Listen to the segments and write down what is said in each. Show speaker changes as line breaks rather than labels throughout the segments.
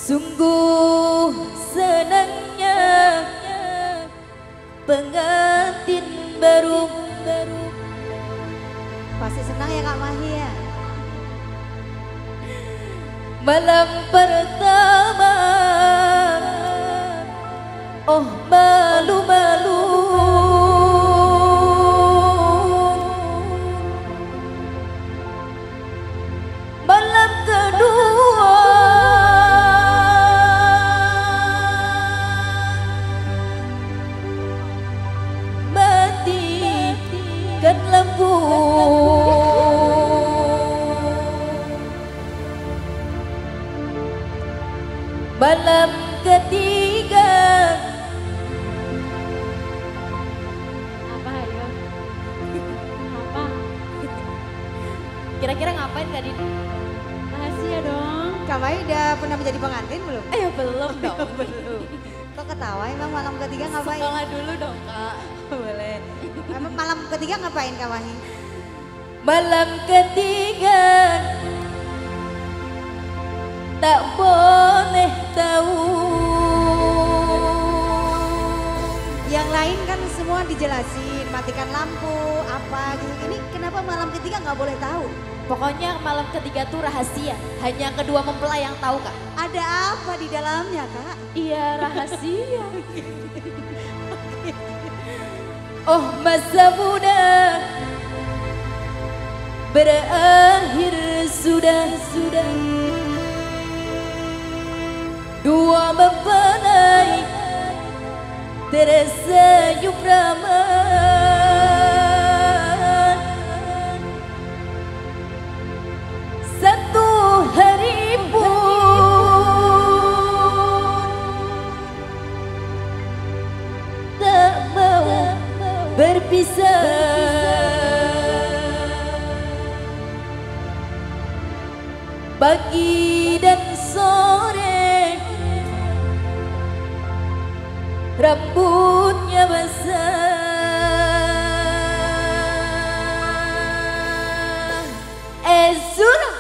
Sungguh senangnya pengantin baru.
Pasti senang ya Kak Mahi ya.
Malam pertama, oh malu-malu. Malam kedua, matikan lampu. Malam ketiga,
Apa ayo? Apa?
kira-kira ngapain Kak Dini?
Rahasia dong. Kak Mahi udah pernah menjadi pengantin belum?
Ayo belum dong.
Belum. Kok ketawa emang malam ketiga ngapain?
Sekolah dulu dong Kak.
Boleh. Emang malam ketiga ngapain Kak Mahi?
Malam ketiga tak boleh tahu.
Yang lain kan semua dijelasin, matikan lampu, apa gitu. Ini kenapa malam ketiga nggak boleh tahu?
Pokoknya malam ketiga tuh rahasia. Hanya kedua mempelai yang tahu Kak.
Ada apa di dalamnya Kak?
Iya rahasia. Oh masa muda berakhir sudah. Dua mempelai tersenyum ramah. Satu hari pun tak mau berpisah. Pagi dan sore rambutnya basah. Surah.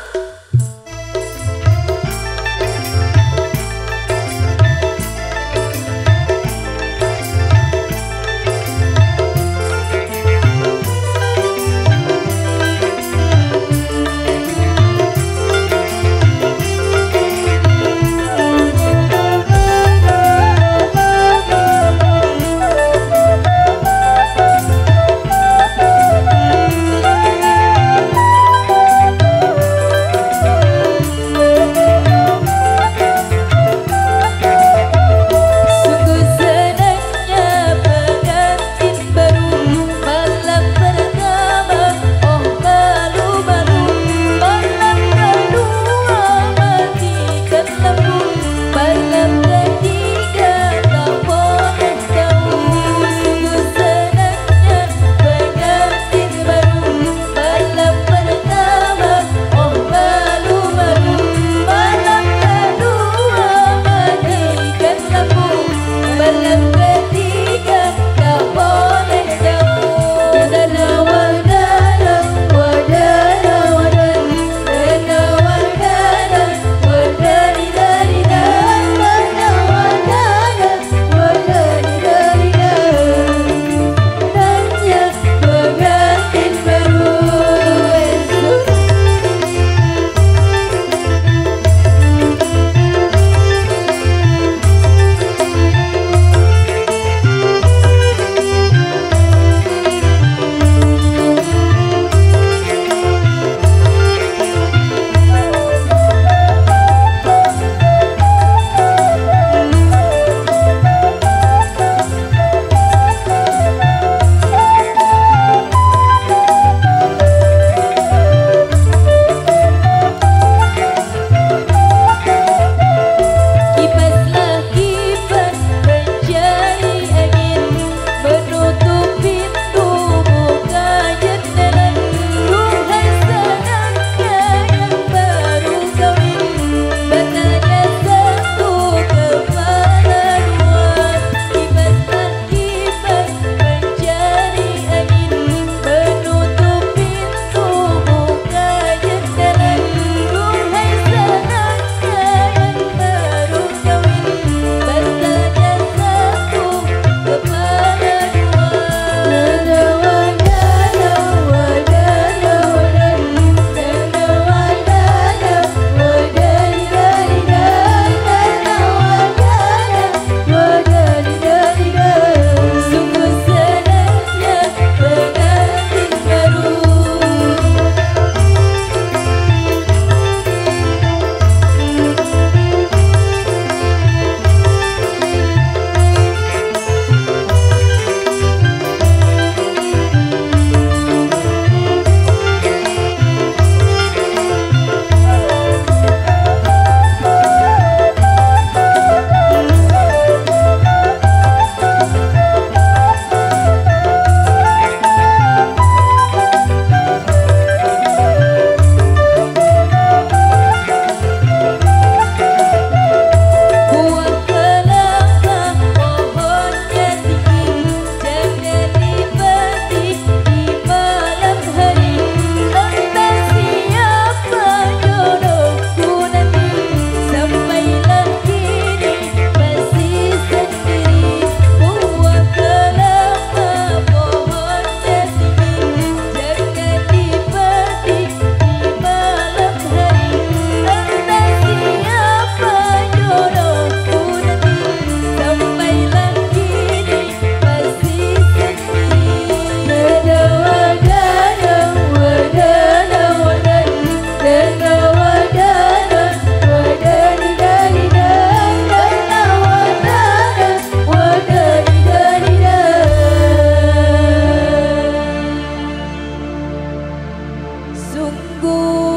sungguh